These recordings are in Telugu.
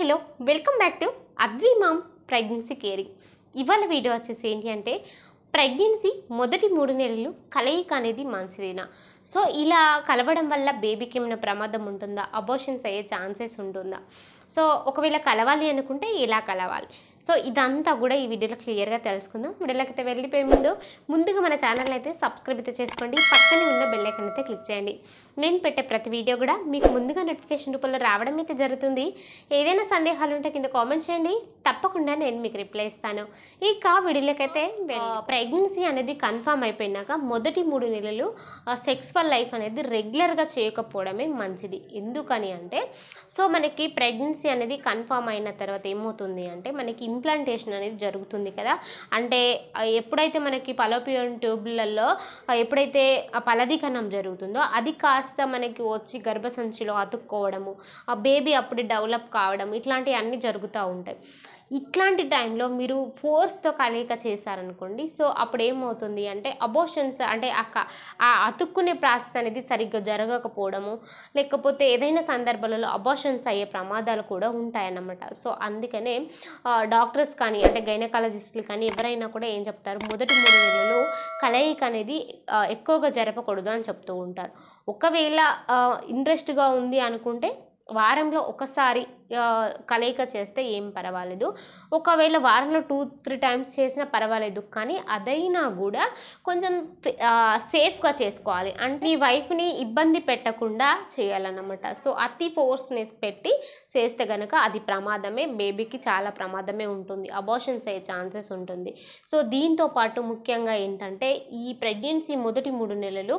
Hello welcome back to Advi mom pregnancy caring. ఇవాళ వీడియో వచ్చేసి ఏంటి అంటే ప్రెగ్నెన్సీ మొదటి 3 నెలలు కలయిక అనేది మంచిదేనా? సో ఇలా కలవడం వల్ల బేబీకి ఏమైనా ప్రమాదం ఉంటుందా? అబార్షన్స్ అయ్యే ఛాన్సెస్ ఉంటుందా? సో ఒకవేళ కలవాలి అనుకుంటే ఎలా కలవాలి? సో ఇదంతా కూడా ఈ వీడియోలో క్లియర్గా తెలుసుకుందాం. వీడియోలోకి అయితే వెళ్ళిపోయే ముందుగా మన ఛానల్ అయితే సబ్స్క్రైబ్ అయితే చేసుకోండి. పక్కనే ఉన్న బెల్ ఐకాన్ అయితే క్లిక్ చేయండి. నేను పెట్టే ప్రతి వీడియో కూడా మీకు ముందుగా నోటిఫికేషన్ రూపంలో రావడం అయితే జరుగుతుంది. ఏదైనా సందేహాలు ఉంటే కింద కామెంట్ చేయండి, తప్పకుండా నేను మీకు రిప్లై ఇస్తాను. ఇక వీడియోలోకి అయితే ప్రెగ్నెన్సీ అనేది కన్ఫర్మ్ అయిపోయినాక మొదటి 3 నెలలు సెక్సువల్ లైఫ్ అనేది రెగ్యులర్గా చేయకపోవడమే మంచిది. ఎందుకని అంటే సో మనకి ప్రెగ్నెన్సీ అనేది కన్ఫర్మ్ అయిన తర్వాత ఏమవుతుంది అంటే మనకి ఇంప్లాంటేషన్ అనేది జరుగుతుంది కదా. అంటే ఎప్పుడైతే మనకి ఫలోపియన్ ట్యూబ్లలో ఎప్పుడైతే ఫలదీకరణం జరుగుతుందో అది కాస్త మనకి వచ్చి గర్భసంచిలో అతుక్కోవడము, ఆ బేబీ అప్పుడు డెవలప్ కావడం, ఇట్లాంటివి అన్నీ జరుగుతూ ఉంటాయి. ఇట్లాంటి టైంలో మీరు ఫోర్స్తో కలయిక చేశారనుకోండి, సో అప్పుడు ఏమవుతుంది అంటే అబార్షన్స్ అంటే ఆ అతుక్కునే ప్రాసెస్ అనేది సరిగ్గా జరగకపోవడము, లేకపోతే ఏదైనా సందర్భాలలో అబార్షన్స్ అయ్యే ప్రమాదాలు కూడా ఉంటాయన్నమాట. సో అందుకనే డాక్టర్స్ కానీ అంటే గైనకాలజిస్టులు కానీ ఎవరైనా కూడా ఏం చెప్తారు, మొదటి 3 నెలలు కలయిక అనేది ఎక్కువగా జరపకూడదు అని చెప్తూ ఉంటారు. ఒకవేళ ఇంట్రెస్ట్గా ఉంది అనుకుంటే వారంలో ఒకసారి కలయిక చేస్తే ఏం పర్వాలేదు. ఒకవేళ వారంలో 2-3 టైమ్స్ చేసినా పర్వాలేదు. కానీ అదైనా కూడా కొంచెం సేఫ్గా చేసుకోవాలి. అంటే మీ వైఫ్ని ఇబ్బంది పెట్టకుండా చేయాలన్నమాట. సో అతి ఫోర్స్నెస్ పెట్టి చేస్తే కనుక అది ప్రమాదమే, బేబీకి చాలా ప్రమాదమే ఉంటుంది, అబార్షన్స్ అయ్యే ఛాన్సెస్ ఉంటుంది. సో దీంతో పాటు ముఖ్యంగా ఏంటంటే ఈ ప్రెగ్నెన్సీ మొదటి 3 నెలలు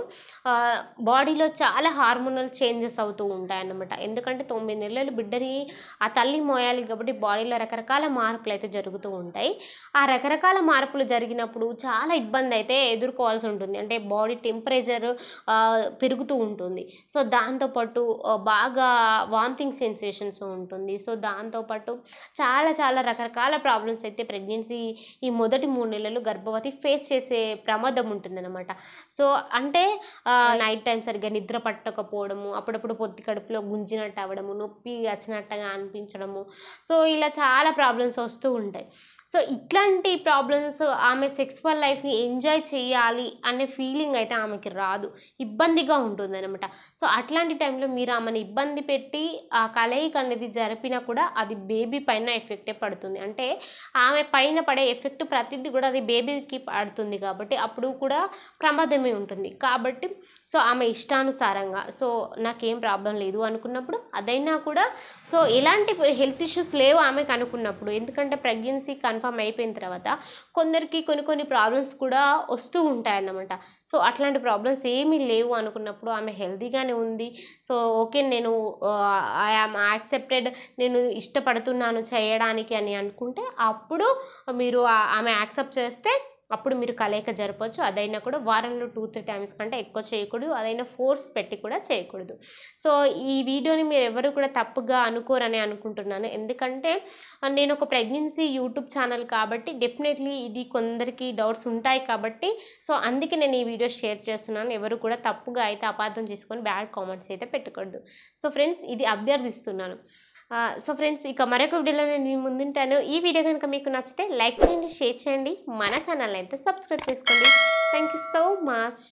బాడీలో చాలా హార్మోనల్ చేంజెస్ అవుతూ ఉంటాయన్నమాట. ఎందుకంటే 9 నెలలు బిడ్డని ఆ తల్లి మోయాలి కాబట్టి బాడీలో రకరకాల మార్పులు అయితే జరుగుతూ ఉంటాయి. ఆ రకరకాల మార్పులు జరిగినప్పుడు చాలా ఇబ్బంది అయితే ఎదుర్కోవాల్సి ఉంటుంది. అంటే బాడీ టెంపరేచర్ పెరుగుతూ ఉంటుంది. సో దాంతోపాటు బాగా వామిటింగ్ సెన్సేషన్స్ ఉంటుంది. సో దాంతోపాటు చాలా రకరకాల ప్రాబ్లమ్స్ అయితే ప్రెగ్నెన్సీ ఈ మొదటి 3 నెలలు గర్భవతి ఫేస్ చేసే ప్రమాదం ఉంటుందన్నమాట. సో అంటే నైట్ టైం సరిగ్గా నిద్ర పట్టకపోవడము, అప్పుడప్పుడు పొత్తి కడుపులో గుంజినట్టు అవ్వడము, నొప్పి వచ్చినట్టుగా అనిపించడము, సో ఇలా చాలా ప్రాబ్లమ్స్ వస్తూ ఉంటాయి. సో ఇట్లాంటి ప్రాబ్లమ్స్ ఆమె సెక్సువల్ లైఫ్ని ఎంజాయ్ చేయాలి అనే ఫీలింగ్ అయితే ఆమెకి రాదు, ఇబ్బందిగా ఉంటుంది అనమాట. సో అట్లాంటి టైంలో మీరు ఆమెను ఇబ్బంది పెట్టి ఆ కలయిక అనేది జరిపినా కూడా అది బేబీ పైన ఎఫెక్టే పడుతుంది. అంటే ఆమె పైన పడే ఎఫెక్ట్ ప్రతిదీ కూడా అది బేబీకి పడుతుంది కాబట్టి అప్పుడు కూడా ప్రమాదమే ఉంటుంది. కాబట్టి సో ఆమె ఇష్టానుసారంగా సో నాకేం ప్రాబ్లం లేదు అనుకున్నప్పుడు అదైనా కూడా సో ఎలాంటి హెల్త్ ఇష్యూస్ లేవు ఆమెకు అనుకున్నప్పుడు, ఎందుకంటే ప్రెగ్నెన్సీ కన్ఫర్మ్ అయిపోయిన తర్వాత కొందరికి కొన్ని ప్రాబ్లమ్స్ కూడా వస్తూ ఉంటాయన్నమాట. సో అట్లాంటి ప్రాబ్లమ్స్ ఏమీ లేవు అనుకున్నప్పుడు ఆమె హెల్తీగానే ఉంది, సో ఓకే నేను ఐఆమ్ యాక్సెప్టెడ్, నేను ఇష్టపడుతున్నాను చేయడానికి అని అనుకుంటే అప్పుడు మీరు ఆమె యాక్సెప్ట్ చేస్తే అప్పుడు మీరు కలయిక జరపవచ్చు. అదైనా కూడా వారంలో 2-3 టైమ్స్ కంటే ఎక్కువ చేయకూడదు. అదైనా ఫోర్స్ పెట్టి కూడా చేయకూడదు. సో ఈ వీడియోని మీరు ఎవరు కూడా తప్పుగా అనుకోరని అనుకుంటున్నాను. ఎందుకంటే నేను ఒక ప్రెగ్నెన్సీ యూట్యూబ్ ఛానల్ కాబట్టి డెఫినెట్లీ ఇది కొందరికి డౌట్స్ ఉంటాయి కాబట్టి సో అందుకే నేను ఈ వీడియో షేర్ చేస్తున్నాను. ఎవరు కూడా తప్పుగా అయితే అపార్థం చేసుకొని బ్యాడ్ కామెంట్స్ అయితే పెట్టకూడదు. సో ఫ్రెండ్స్ ఇది అభ్యర్థిస్తున్నాను. సో ఫ్రెండ్స్ ఇక మరొక వీడియోలో నేను మీ ముందుంటాను. ఈ వీడియో కనుక మీకు నచ్చితే లైక్ చేయండి, షేర్ చేయండి, మన ఛానల్ అయితే సబ్స్క్రైబ్ చేసుకోండి. Thank you so much.